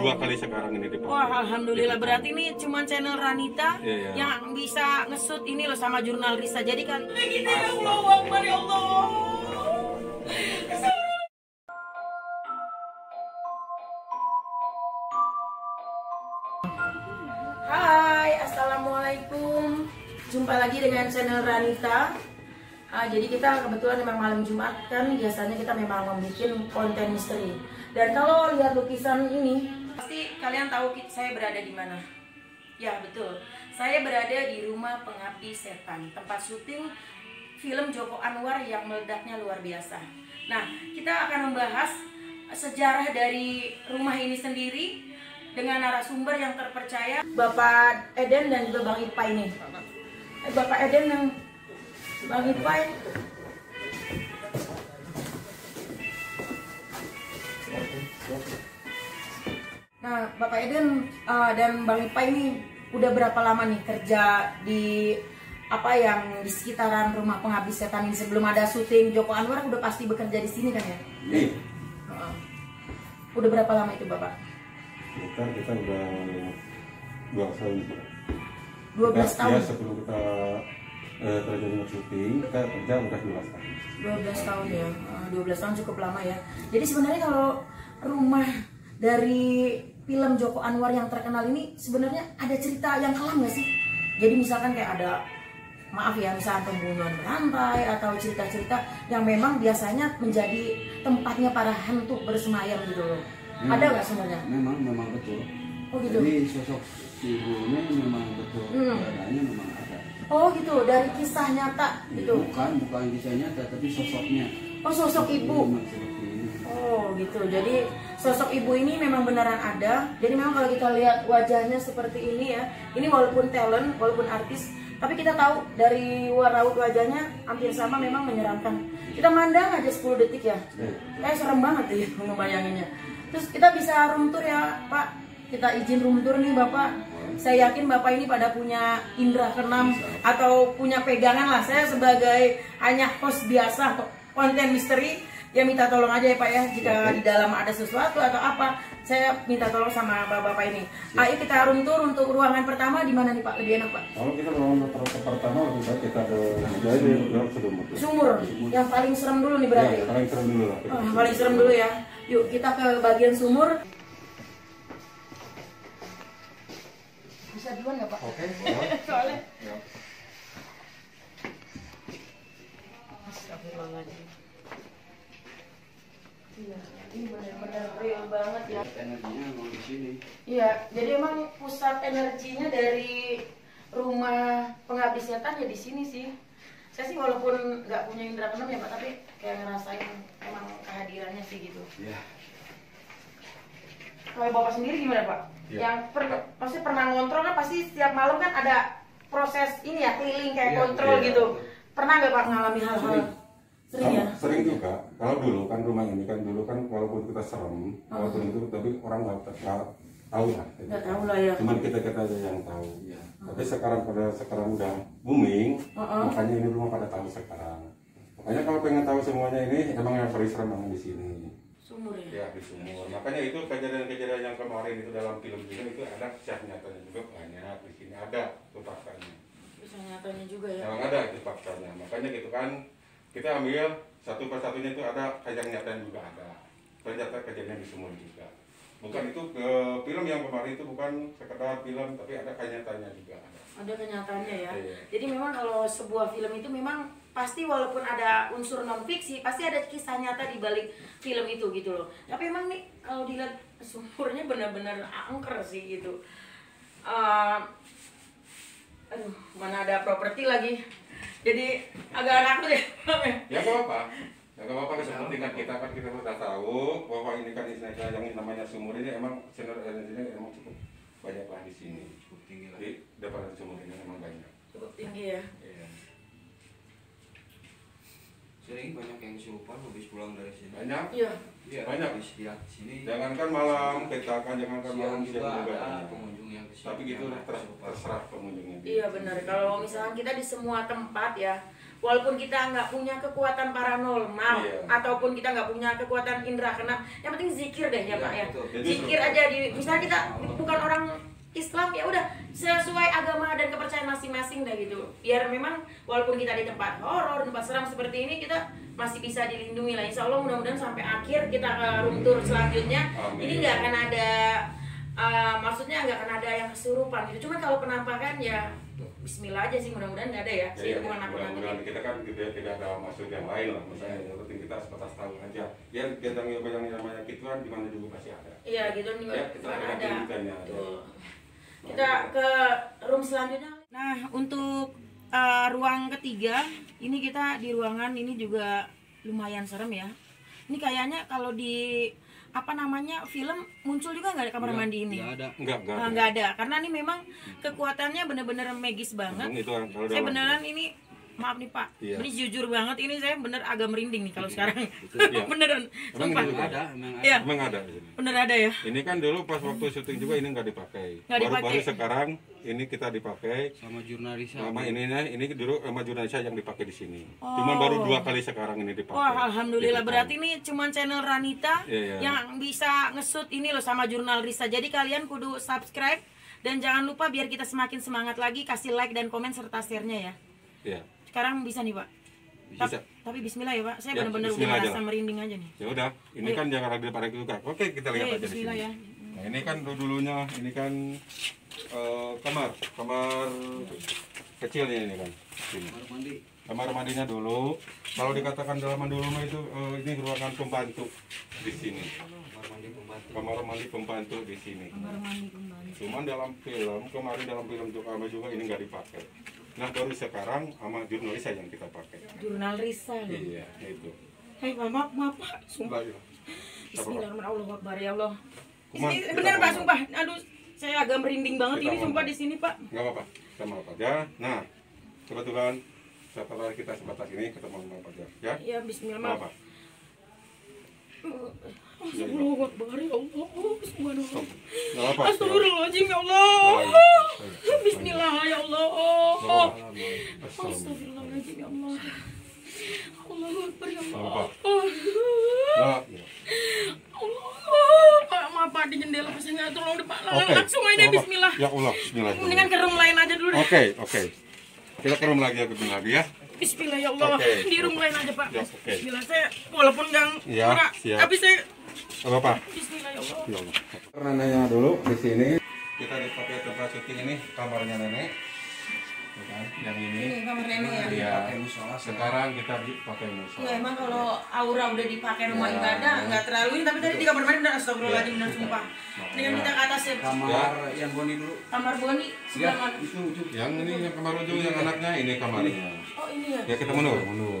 dua kali sekarang ini dipakai. Wah, alhamdulillah. Berarti ini cuma channel Ranita yang bisa nge-shoot ini loh sama jurnal Risa. Jadi kan kita ya Allah, ya Allah. Hai, assalamualaikum. Jumpa lagi dengan channel Ranita. Jadi kita kebetulan memang malam Jumat kan biasanya kita memang membuat konten misteri. Dan kalau lihat lukisan ini, pasti kalian tahu saya berada di mana. Ya betul, saya berada di Rumah Pengabdi Setan, tempat syuting film Joko Anwar yang meledaknya luar biasa. Nah, kita akan membahas sejarah dari rumah ini sendiri dengan narasumber yang terpercaya, Bapak Eden dan juga Bang Ipa ini. Bapak Eden yang Bang Ipai. Nah, Bapak Eden dan Bang Ipai ini udah berapa lama nih kerja di apa yang di sekitaran Rumah Pengabdi Setan ini? Sebelum ada syuting Joko Anwar udah pasti bekerja di sini kan ya? Iya. Udah berapa lama itu Bapak? Kita udah 12 tahun. 12 tahun. Ya, sebelum kita terjadi syuting, kita kerja udah 12 tahun. 12 tahun ya, 12 tahun cukup lama ya. Jadi sebenarnya kalau rumah dari film Joko Anwar yang terkenal ini sebenarnya ada cerita yang kelam nggak sih? Jadi misalkan kayak ada, maaf ya, misalkan pembunuhan berantai atau cerita-cerita yang memang biasanya menjadi tempatnya para hantu bersemayam gitu loh. Ada nggak sebenarnya? Memang betul. Oh gitu. Jadi sosok si ibunya memang betul, keadaannya memang ada. Oh gitu, dari kisah nyata gitu. Bukan kisah nyata, tapi sosoknya. Oh, sosok ibu. Oh gitu, jadi sosok ibu ini memang beneran ada. Jadi memang kalau kita lihat wajahnya seperti ini ya, ini walaupun talent, walaupun artis, tapi kita tahu dari raut wajahnya hampir sama, memang menyeramkan. Kita mandang aja 10 detik ya, kayak serem banget ya ngebayanginnya. Terus kita bisa room tour ya Pak, kita izin room tour nih Bapak. Saya yakin Bapak ini pada punya indera keenam atau punya pegangan lah. Saya sebagai hanya host biasa konten misteri, ya minta tolong aja ya Pak ya, jika di dalam ada sesuatu atau apa, saya minta tolong sama Bapak ini. Ayo kita room tour untuk ruangan pertama di mana nih Pak, lebih enak Pak? Kalau kita ruangan pertama lebih baik kita ke sumur. Yang paling serem dulu nih berarti. Ya, paling serem dulu lah. Paling serem dulu ya. Yuk kita ke bagian sumur. Bisa duluan nggak Pak? Oke. Soalnya. Ya. Astagfirullahaladzim. Iya, ini benar-benar real banget ya. Energinya mau di sini. Iya, jadi emang pusat energinya dari Rumah Pengabdi Setan ya di sini sih. Saya sih walaupun nggak punya indera keenam ya Pak, tapi kayak ngerasain emang kehadirannya sih gitu. Iya. Kalau Bapak sendiri gimana Pak? Ya. Yang pasti pernah ngontrol kan, pasti setiap malam kan ada proses ini ya, keliling kayak kontrol gitu. Pernah nggak Pak ngalami hal-hal? Sering ya? Sering juga. Kalau dulu kan rumah ini kan dulu kan walaupun kita serem, walaupun itu tapi orang nggak tahu lah. Nggak tahu lah ya. Cuman kita aja yang tahu. Iya. Tapi sekarang udah booming, makanya ini rumah pada tahu sekarang. Makanya kalau pengen tahu semuanya ini emang yang paling serem memang di sini. Sumur ya? Ya, di sumur. Makanya itu kejadian-kejadian yang kemarin itu dalam film juga itu ada kisah nyatanya juga banyak di sini, ada itu faktanya. Kisah nyatanya juga ya? Memang ada itu faktanya. Makanya gitu kan kita ambil satu persatunya itu ada kisah nyatanya juga ada. Ternyata kejadian di sumur juga. Bukan itu film yang kemarin itu bukan sekedar film, tapi ada kenyataannya juga. Ada kenyataannya ya. Iya. Jadi memang kalau sebuah film itu memang pasti walaupun ada unsur non fiksi, pasti ada kisah nyata di balik film itu gitu loh. Tapi emang nih kalau dilihat sumurnya benar-benar angker sih gitu. Aduh, mana ada properti lagi. Jadi agak nakut ya. Ya nggak apa-apa. Ya nggak apa-apa, kepentingan kita kan kita sudah tahu bahwa ini kan istilahnya yang namanya sumur ini emang sinar energinya emang cukup banyak lah di sini. Cukup tinggi lah. Di depan sumur ini emang banyak. Cukup tinggi ya. Iya. Sering banyak yang kesurupan habis pulang dari sini. Banyak. Iya. Iya. Banyak. Habis lihat sini. Jangankan malam, kita kan jangankan malam Siang juga ada banyak. pengunjung yang kesini. Tapi gitu terserah pengunjungnya. Iya benar. Kalau misalkan kita di semua tempat ya, walaupun kita nggak punya kekuatan paranormal Iya. ataupun kita nggak punya kekuatan indera keenam, yang penting zikir deh ya Iya, Pak ya. betul. Zikir aja misalnya kita bukan orang Islam, ya udah sesuai agama dan kepercayaan masing-masing dah gitu. Biar memang walaupun kita di tempat horor, tempat seram seperti ini, kita masih bisa dilindungi lah. Insya Allah mudah-mudahan sampai akhir kita ke room tour selanjutnya. Amin. Ini nggak akan ada maksudnya nggak akan ada yang kesurupan gitu. Cuman kalau penampakan ya Bismillah aja sih, mudah-mudahan nggak ada ya. Jadi Bukan aku mudah-mudahan kita kan tidak ada maksud yang lain lah, misalnya yang penting kita sebatas tahu aja. Ya yang namanya gituan di mana juga pasti ada. Iya gitu juga Ya, kita bukan akan ada. tunjukkannya. Tuh. Kita ke room selanjutnya. Nah untuk ruang ketiga ini kita di ruangan ini juga lumayan serem ya. Ini kayaknya kalau di apa namanya film muncul juga nggak ada kamar mandi ini? Nggak ada. Enggak Nggak ada, karena ini memang kekuatannya bener-bener magis banget. Itu kalau Saya dalam- beneran ini, maaf nih Pak, Iya. ini jujur banget, ini saya bener agak merinding nih kalau sekarang. Iya. Beneran, Emang sumpah. gitu? Ada, emang ada. Iya, Emang ada di sini. bener ada ya. Ini kan dulu pas waktu syuting juga ini nggak dipakai. Nggak dipakai. Baru sekarang ini kita dipakai. Sama jurnalis. Sama ini dulu sama jurnalis yang dipakai di sini. Oh. Cuman baru 2 kali sekarang ini dipakai. Wah, alhamdulillah. Gitu kan. Berarti ini cuman channel Ranita Iya. yang bisa nge-shoot ini loh sama jurnal Risa. Jadi kalian kudu subscribe dan jangan lupa biar kita semakin semangat lagi, kasih like dan komen serta share-nya ya. Iya. Sekarang bisa nih Pak. Bisa. Tapi Bismillah ya Pak. Saya Ya, benar-benar udah bismillah aja merasa lah. merinding aja nih. Ya udah, ini kan jangan lagi pada juga. Oke, kita lihat Oke, aja di sini. bismillah ya. Nah, ini kan dulunya ini kan kamar kecilnya ini kan. Sini. Kamar mandi. Kamar mandinya dulu. Kalau dikatakan dalam dulu mah itu ini ruangan pembantu di sini. Kamar mandi pembantu. Kamar mandi pembantu di sini. Kamar mandi kembali. Cuman dalam film kemarin dalam film juga ini nggak dipakai. Nah baru sekarang sama jurnalis yang kita pakai. Jurnal Risa loh. Iya itu. Hei maaf Pak. Sumpah. Sumpah ya. Bismillahirrahmanirrahim ya Allah. Kuman, Ini kita bener Pak, ngomong. sumpah. Aduh, saya agak merinding banget Kita ini ngomong. sumpah di sini Pak. Nggak apa-apa, sama apa aja. Nah kebetulan setelah kita sebatas ini ketemu sama apa aja, ya? Ya Bismillah. Nggak apa. Allahu Akbar ya Allah. Subhanallah. Nggak apa. Astagfirullahaladzim ya Allah. Bismillah ya Allah. Astagfirullahaladzim ya Allah. Allahu Akbar ya Allah. Apa? Allah. Nah, Pak, maaf Pak di jendela pas nggak tolong Pak. oke. Langsung aja Nggak apa. Bismillah. Ya Allah, Bismillah. Mendingan ke room lain aja dulu deh. Oke. Kita ke room lagi ya. Bismillah ya Allah. Oke. Di room lain aja Pak. Ya, oke. Bismillah, saya walaupun nggak Ya, enggak, siap. tapi saya Apa apa? Bismillah ya Allah. Ya Allah. Karena nanya dulu di sini. Kita dipakai tempat syuting ini kamarnya nenek. Tuh kan, yang ini. kamar nenek ya. Iya. Pakai musola. Sekarang kita dipakai Ya musola. emang kalau aura udah dipakai rumah Ya. ibadah nggak terlalu ini, tapi tadi di kamar mandi udah astagfirullahaladzim benar sumpah. Dengan kita ke atas ya. Kamar yang Boni dulu. Kamar Boni sebelah mana? Itu. Yang ini yang kamar ujung yang anaknya ini kamarnya. Oh ini ya. Ya kita mundur.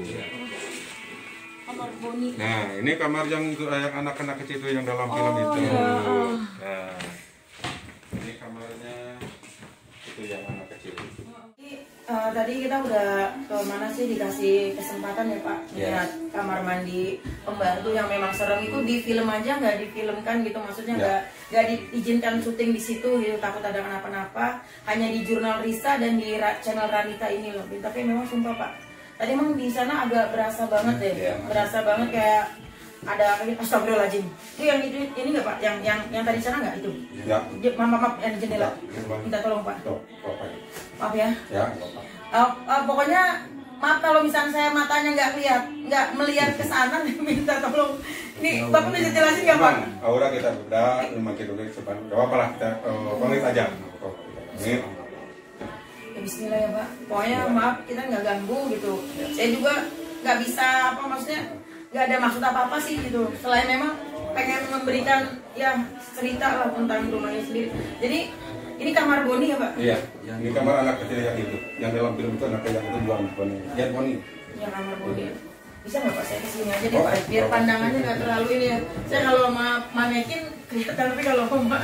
Kamar Boni. Nah ini kamar yang anak-anak kecil itu yang dalam film itu. iya. Nah ini kamarnya itu yang anak kecil itu. Tadi kita udah ke mana sih dikasih kesempatan ya Pak lihat kamar mandi pembantu yang memang serem itu di film aja nggak difilmkan gitu, maksudnya nggak diizinkan syuting di situ gitu, takut ada kenapa-napa, hanya di jurnal Risa dan di channel Ranita ini loh. Tapi memang sumpah Pak, tadi emang di sana agak berasa banget deh, berasa banget kayak ada astagfirullahaladzim. Itu yang itu ini nggak Pak, yang tadi sana nggak itu? Ya. Maaf yang di jendela, minta tolong Pak. Tuh, apa? Maaf ya. Ya. Pokoknya maaf kalau misalnya saya matanya nggak melihat ke sana, minta tolong. Ini Bapak bisa jelasin nggak Pak? Aura kita udah makin dulu sepan. Gak apa-apa lah kita pamit aja. Pamit. Ya, Bismillah ya Pak. Pokoknya maaf kita nggak ganggu gitu. Saya juga nggak bisa apa maksudnya nggak ada maksud apa sih gitu. Selain memang pengen memberikan ya cerita lah tentang rumahnya sendiri. Jadi ini kamar Boni ya Pak? Iya. Ini kamar anak kecil yang itu. Yang dalam film itu anaknya yang itu bukan Boni. Jan Boni. Ya kamar Boni. Bisa nggak Pak saya kesini aja deh Pak? Biar pandangannya nggak terlalu ini ya. Saya kalau manekin kelihatan, tapi kalau Pak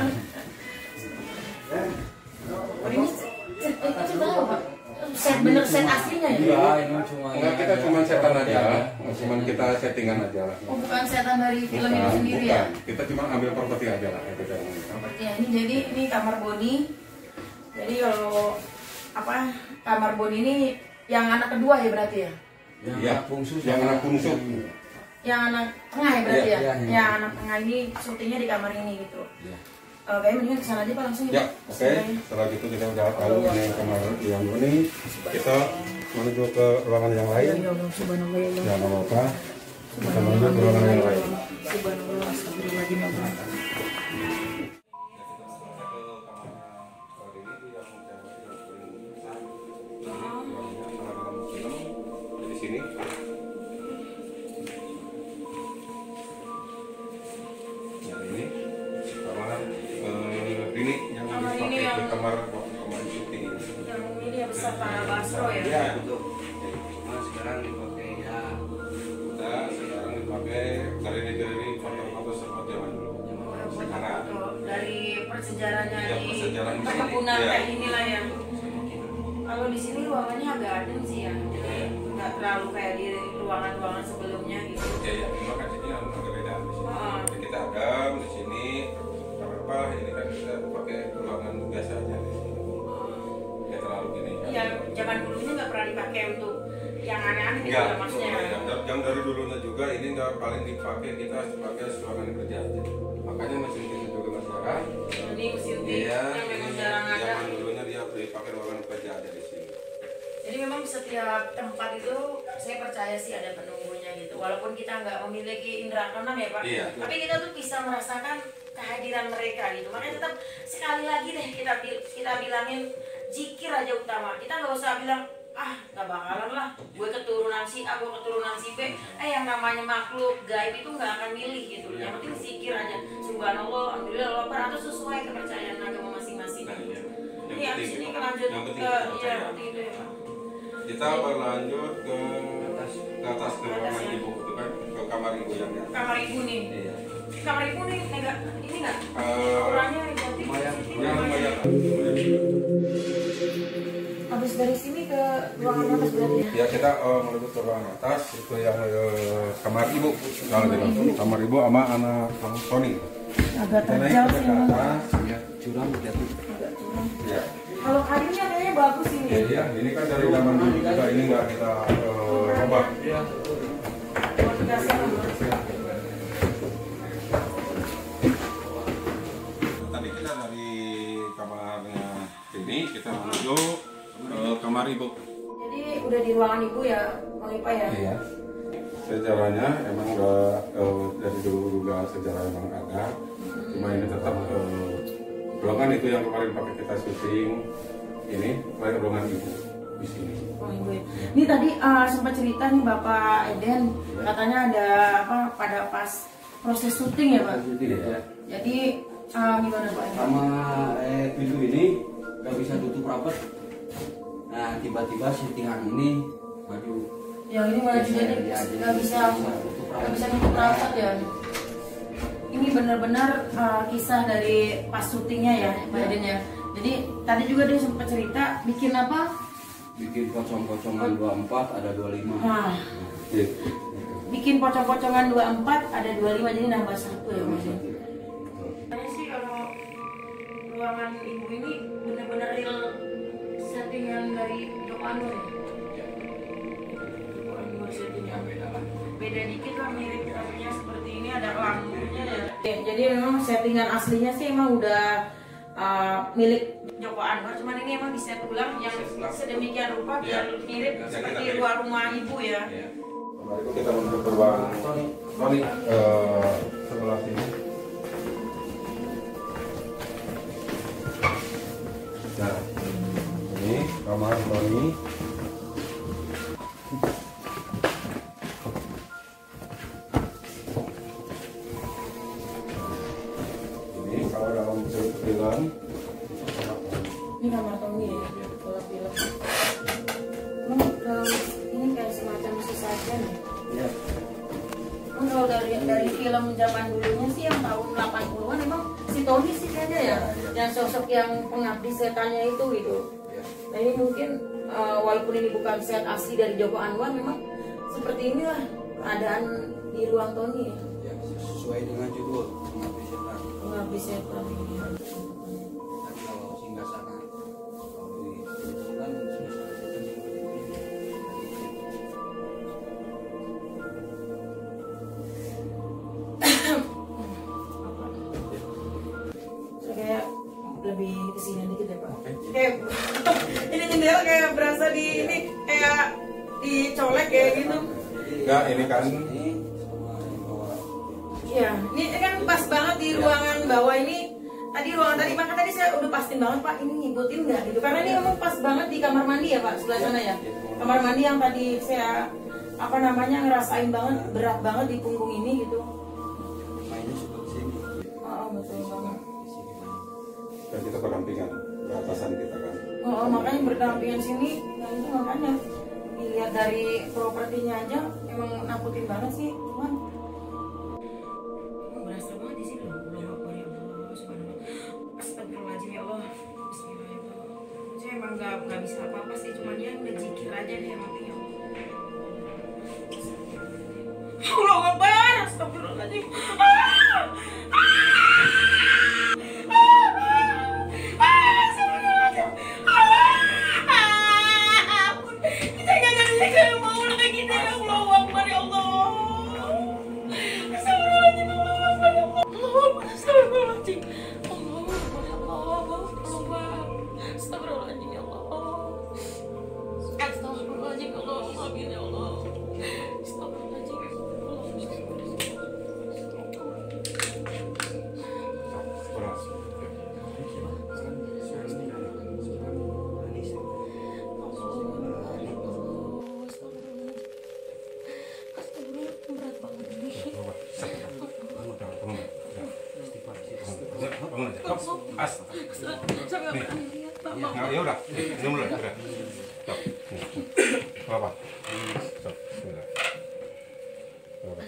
ini cerita apa Pak? Set bener set aslinya ya? Iya, ini cuma. Enggak, kita cuma setan aja. Cuma kita settingan aja lah. Oh bukan setan dari film itu Bukan, sendiri ya? Kita cuma ambil properti aja lah. Ya ini jadi ini kamar Boni. Jadi kalau apa kamar Boni ini yang anak kedua ya berarti ya? Iya, yang anak bungsu. Yang anak tengah ya berarti Iya, ya? iya. Yang anak tengah ini syutingnya di kamar ini gitu. Iya. Kayaknya mendingan kesana aja Pak langsung Ya, oke. Setelah itu kita udah tahu ini kamar yang ini, kita menuju ke ruangan yang lain. Ya Allah, subhanallah ya Allah. Jangan apa-apa. Kita menuju ke ruangan yang lain. Subhanallah, astagfirullahaladzim. Di sini. Yang ini kamar ini yang Kamar ini dipakai yang- ke kamar syuting ini. Yang ini yang besar Tanah Basro ya? Iya, betul. Nah, sekarang dipakai ya. Udah sekarang dipakai dari foto-foto seperti zaman dulu. Sekarang Dari persejarahnya Ya, di persejarah di sini. perkebunan Iya. kayak inilah ya. Kalau di sini ruangannya agak adem sih ya, jadi nggak terlalu kayak di ruangan-ruangan sebelumnya gitu. ya ya, makanya sini agak beda di sini. Oh. Jadi kita agam di sini apa ini kan kita pakai ruangan biasa aja di sini. Ya terlalu gini. Iya, zaman dulunya nggak pernah dipakai untuk yang aneh-aneh gitu Enggak, ya maksudnya. yang dari dulunya juga ini nggak paling dipakai kita sebagai ruangan kerja aja. Makanya mesin kita juga masih ada. Jadi mesin tip Iya, yang memang ini jarang ada. zaman dulunya dia dipakai ruangan kerja aja di sini. Jadi memang setiap tempat itu saya percaya sih ada penunggunya gitu. Walaupun kita nggak memiliki indera keenam ya Pak, Iya. tapi kita tuh bisa merasakan kehadiran mereka gitu. Makanya tetap sekali lagi deh kita bilangin zikir aja utama. Kita nggak usah bilang nggak bakalan lah gue keturunan si A, gue keturunan si B. Yang namanya makhluk gaib itu nggak akan milih gitu. Yang penting zikir aja. Subhanallah, alhamdulillah, atau sesuai kepercayaan agama masing-masing. Nah, iya. Ini abis penting ini itu. lanjut Yang penting ke itu ya kepercayaan. seperti itu ya Pak. Kita berlanjut ke atas ke ruangan ya. ibu itu kan ke kamar ibu yang di atas. Kamar ibu nih. Iya. Kamar ibu nih enggak ini enggak? Eh, Auranya identik. lumayan. yang lumayan. Habis dari sini ke ruangan atas berarti ya? Ya kita menuju ke ruangan atas itu yang kamar ibu. Kalau gitu. Kamar ibu sama anak Bang Tony. Agak Kita naik terjal ke sih memang. atas. Ya, curang jatuh. Agak curang. Ya. Kalau kayunya kayaknya bagus ini. Ya, iya, ini kan dari zaman dulu juga ini nggak kita ubah. Iya. Modifikasi nomor. Tadi kita dari kamarnya ini kita menuju kamar ibu. Jadi udah di ruangan ibu ya, Bang Ipa ya? Iya. Sejarahnya emang udah dari dulu juga sejarah emang ada. Cuma ini tetap ruangan itu yang kemarin pakai kita syuting ini ruangan ibu di sini. Oh, ibu ya. Ini tadi sempat cerita nih Bapak Eden, katanya ada apa pada pas proses syuting ya Pak? Iya. Jadi gimana Pak? Sama pintu ini nggak bisa tutup rapat. Nah, tiba-tiba settingan ini maju. Yang ini maju jadi nggak bisa nutup rapat ya. Ini benar-benar kisah dari pas syutingnya ya Pak Eden ya. Jadi tadi juga dia sempat cerita bikin apa? Bikin pocong-pocongan 24 ada 25. Nah, bikin pocong-pocongan 24 ada 25 jadi nambah 1 ya Mas. Kayaknya sih kalau ruangan ibu ini benar-benar real settingan dari Joko Anwar ya. Joko Anwar settingan beda dikit lah mirip tamunya seperti ini ada lampunya ya. Jadi memang settingan aslinya sih emang udah milik Joko Anwar, cuman ini emang diset ulang yang sedemikian rupa biar mirip seperti luar rumah ibu ya. Kamar itu kita menuju ke ruang Tony sebelah sini. Nah, ini kamar Tony. Ini kalau dalam film Ini kamar Tony ya, kalau film. Ini kayak semacam sesajen ya. Iya. Kalau dari film zaman dulunya sih yang tahun 80-an emang si Tony sih kayaknya ya, yang sosok yang pengabdi setannya itu gitu. Nah ini mungkin walaupun ini bukan set asli dari Joko Anwar, memang seperti inilah keadaan di ruang Tony ya. Ya, sesuai dengan judul Pengabdi Setan. Pengabdi setan. Kan kalau singgah sana kalau di kan singgah sana kan lebih kesini dikit ya Pak. Oke. Kayak ini jendela kayak berasa di ini kayak dicolek kayak gitu. Enggak, ini kan Iya, ini kan pas banget di ruangan bawah ini. Tadi ruangan tadi, maka tadi saya udah pastiin banget Pak, ini ngikutin nggak gitu. Karena ini memang pas banget di kamar mandi ya Pak, sebelah sana ya. Kamar mandi yang tadi saya ngerasain banget, berat banget di punggung ini gitu. mainnya seperti sini. Oh, betul banget. dan kita berdampingan ke atasan kita kan. Oh, makanya berdampingan sini, nah itu makanya dilihat dari propertinya aja emang nakutin banget sih, cuman berasa banget di sini loh. Allahu Akbar ya Allah, subhanallah. Astagfirullahaladzim ya Allah. Bismillahirrahmanirrahim. Saya emang nggak bisa apa-apa sih, cuman ya udah zikir aja deh mati ya Allah. Allahu Akbar, astagfirullahaladzim. Nah, ya udah, minum dulu, udah. Stop. Apa? Stop. Udah. Udah.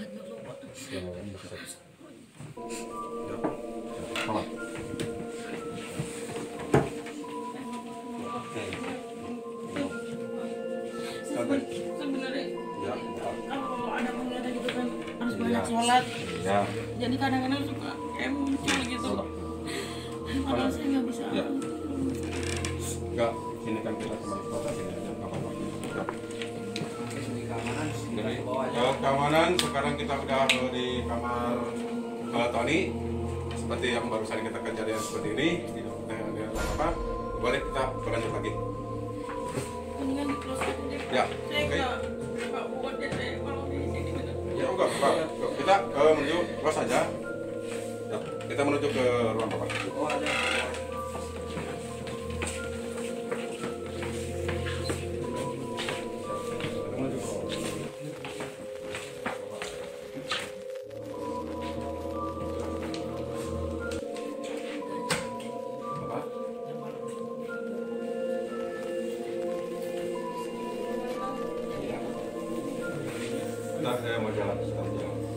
Sebenarnya Ya. kalau ada penglihatan gitu kan harus banyak sholat. Ya. Jadi kadang-kadang suka kayak muncul gitu. Padahal saya nggak bisa. Ya. Enggak, sini kan kita cuma di kota sini aja, nggak apa-apa. Ya. Di keamanan Jadi, ke bawah aja. keamanan sekarang kita udah di kamar Tony. Seperti yang baru saja kita kejadian seperti ini, tidak apa-apa. Boleh kita berlanjut lagi. Mendingan di close aja deh. Ya, Saya oke. nggak buat deh saya kalau di sini bener. Ya enggak, Pak. Kita menuju kelas saja. Ya, kita menuju ke ruang Bapak. Oh ada. Kita menuju ke ruang. Bapak. Iya. Nah, saya mau jalan, sebentar jalan.